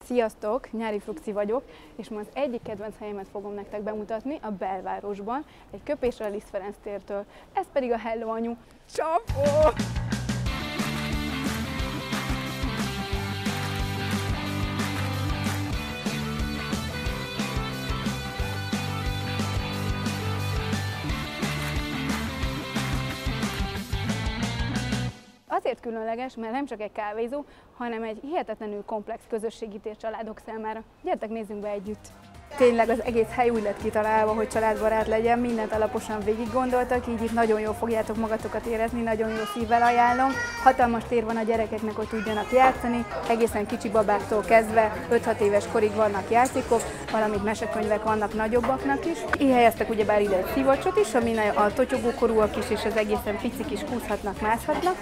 Sziasztok, Nyári Fruxi vagyok, és ma az egyik kedvenc helyemet fogom nektek bemutatni a belvárosban, egy köpésre a Liszt Ferenc tértől. Ez pedig a Hello Anyu. Csapó! Azért különleges, mert nem csak egy kávézó, hanem egy hihetetlenül komplex közösségi tér családok számára. Gyertek, nézzünk be együtt! Tényleg az egész hely úgy lett kitalálva, hogy családbarát legyen, mindent alaposan végig gondoltak, így itt nagyon jól fogjátok magatokat érezni, nagyon jó szívvel ajánlom. Hatalmas tér van a gyerekeknek, hogy tudjanak játszani, egészen kicsi babáktól kezdve 5-6 éves korig vannak játékok, valamint mesekönyvek vannak nagyobbaknak is. Így helyeztek ugyebár ide egy szivacsot is, amin a totyogókorúak is és az egészen picik is kúszhatnak, mászhatnak.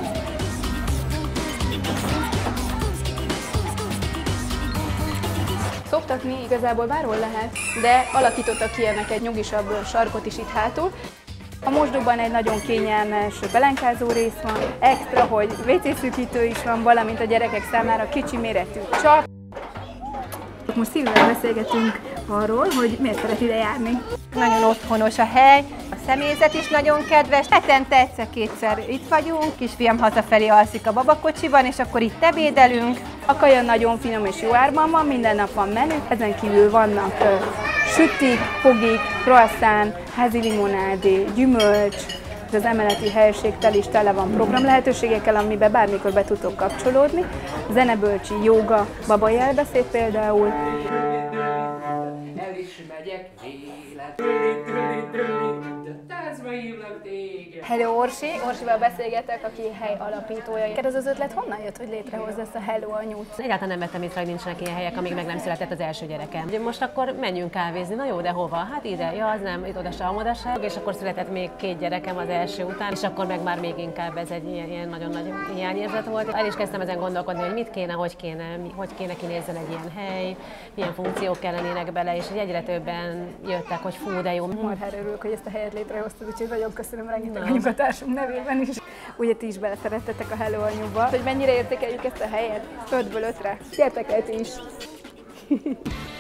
Szoktatni igazából bárhol lehet, de alakítottak ki ennek egy nyugisabb sarkot is itt hátul. A mosdóban egy nagyon kényelmes belenkázó rész van, extra, hogy WC szűkítő is van, valamint a gyerekek számára kicsi méretű csap. Most Szilvivel beszélgetünk arról, hogy miért szeret ide járni. Nagyon otthonos a hely, a személyzet is nagyon kedves. Hetente egyszer-kétszer itt vagyunk, kisfiam hazafelé alszik a babakocsiban, és akkor itt ebédelünk. A kaja nagyon finom és jó árban van, minden nap van menü, ezen kívül vannak sütik, fogik, croissant, házi limonádé, gyümölcs. Az emeleti helyiségtel is tele van program lehetőségekkel, amiben bármikor be tudtok kapcsolódni. Zenebölcsi, jóga, babai elbeszéd például. El is megyek élet. Táncba hívlak téged. Hello Orsi, Orsival beszélgetek, aki hely alapítója. Ez az ötlet honnan jött, hogy létrehozza ezt a Hello Anyut? Egyáltalán nem vettem észre, hogy nincsenek ilyen helyek, amíg meg nem született az első gyerekem. Most akkor menjünk kávézni, na jó, de hova? Hát ide, ja, az nem, itt oda sem, és akkor született még 2 gyerekem az első után, és akkor meg már még inkább ez egy ilyen nagyon nagy hiányérzet volt. El is kezdtem ezen gondolkodni, hogy mit kéne, hogy kéne kinézzen egy ilyen hely, milyen funkciók kellenének bele, és egyre többen jöttek, hogy fú, de jó. Marhára örülök, hogy ezt a helyet létrehoztad, úgyhogy nagyon köszönöm rengeteg anyukatársunk nevében is. Ugye ti is beleszerettetek a Hello Anyuba. Hogy mennyire értékeljük ezt a helyet? 5-ből 5-re. Gyertek el ti is!